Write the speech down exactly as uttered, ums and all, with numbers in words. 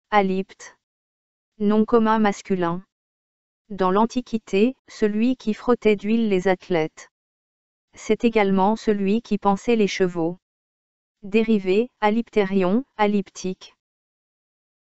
Alypte. Nom commun masculin. Dans l'Antiquité, celui qui frottait d'huile les athlètes. C'est également celui qui pansait les chevaux. Dérivé, alyptérion, alyptique.